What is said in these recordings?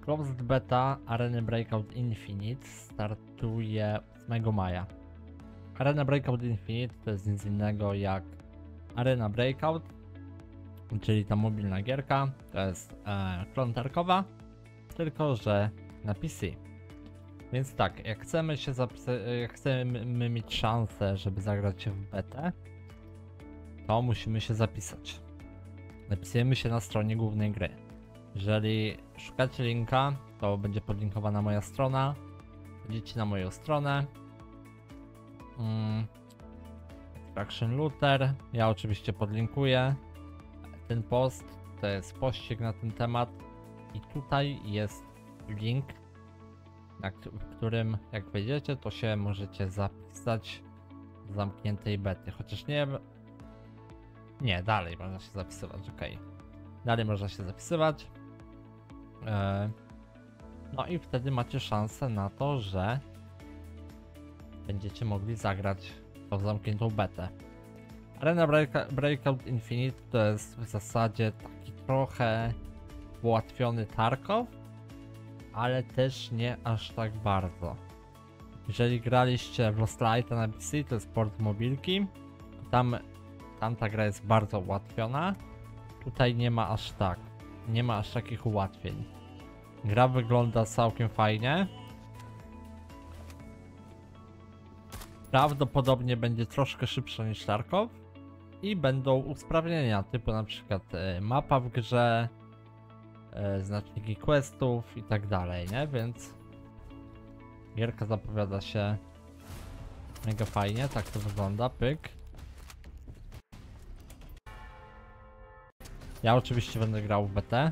Closed Beta Arena Breakout Infinite startuje 8 maja. Arena Breakout Infinite to jest nic innego jak Arena Breakout, czyli ta mobilna gierka. To jest klon tarkowa, tylko że na PC. Więc tak, jak chcemy się jak chcemy mieć szansę, żeby zagrać się w betę, to musimy się zapisać. Zapisujemy się na stronie głównej gry. Jeżeli szukacie linka, to będzie podlinkowana moja strona. Wchodzicie na moją stronę. Extraction Looter. Ja oczywiście podlinkuję ten post. To jest pościg na ten temat. I tutaj jest link, w którym jak wejdziecie, to się możecie zapisać do zamkniętej bety. Chociaż nie, dalej można się zapisywać, ok. Dalej można się zapisywać. No i wtedy macie szansę na to, że będziecie mogli zagrać w zamkniętą betę. Arena Breakout Infinite to jest w zasadzie taki trochę ułatwiony Tarkov, ale też nie aż tak bardzo. Jeżeli graliście w Lost Lighta na PC, to jest port mobilki, tam ta gra jest bardzo ułatwiona. Tutaj nie ma aż tak. Nie ma aż takich ułatwień. Gra wygląda całkiem fajnie. Prawdopodobnie będzie troszkę szybsza niż Tarkov. I będą usprawnienia, typu na przykład mapa w grze, znaczniki questów i tak dalej, nie? Więc gierka zapowiada się mega fajnie, tak to wygląda, pyk. Ja oczywiście będę grał w BT.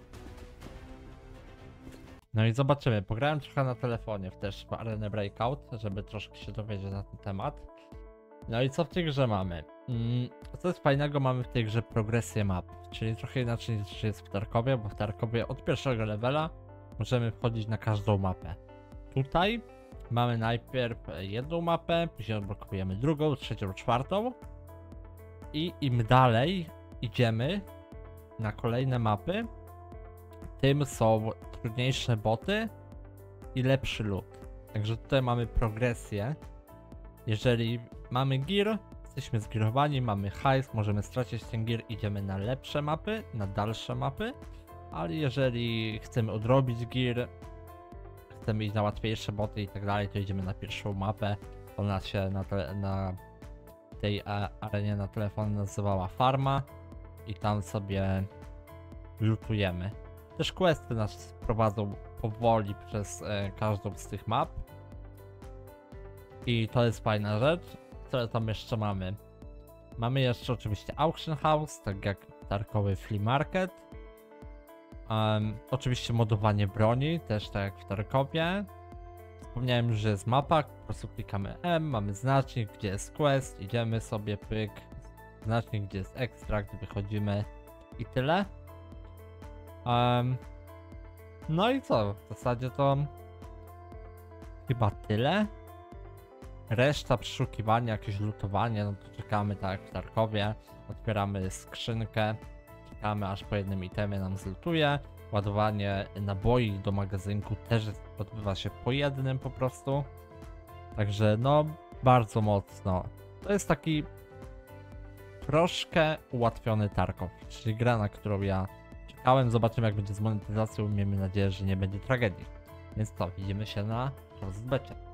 No i zobaczymy, pograłem trochę na telefonie też w Arena Breakout, żeby troszkę się dowiedzieć na ten temat. No i co w tej grze mamy? Co jest fajnego, mamy w tej grze progresję map, czyli trochę inaczej niż jest w Tarkowie, bo w Tarkowie od pierwszego levela możemy wchodzić na każdą mapę. Tutaj mamy najpierw jedną mapę, później odblokujemy drugą, trzecią, czwartą i im dalej idziemy na kolejne mapy, tym są trudniejsze boty i lepszy loot. Także tutaj mamy progresję. Jeżeli mamy gear, jesteśmy zgearowani, mamy hajs, możemy stracić ten gear, idziemy na lepsze mapy, na dalsze mapy. Ale jeżeli chcemy odrobić gear, chcemy iść na łatwiejsze boty i tak dalej, to idziemy na pierwszą mapę. Ona się na tej arenie na telefonie nazywała Farma i tam sobie lootujemy. Też questy nas prowadzą powoli przez każdą z tych map. I to jest fajna rzecz. Co tam jeszcze mamy? Mamy jeszcze oczywiście Auction House, tak jak tarkowy Flea Market. Oczywiście modowanie broni, też tak jak w Tarkowie. Wspomniałem już, że jest mapa, po prostu klikamy M, mamy znacznik, gdzie jest quest, idziemy sobie, pyk. Znacznik, gdzie jest ekstrakt, wychodzimy i tyle. No i co? W zasadzie to chyba tyle. Reszta przeszukiwania, jakieś lootowanie, no to czekamy tak jak w Tarkowie. Otwieramy skrzynkę, czekamy aż po jednym itemie nam zlutuje. Ładowanie naboi do magazynku też odbywa się po jednym po prostu. Także no bardzo mocno. To jest taki troszkę ułatwiony Tarkov, czyli gra, na którą ja czekałem. Zobaczymy jak będzie z monetyzacją, miejmy nadzieję, że nie będzie tragedii. Więc to, widzimy się na rozbecie.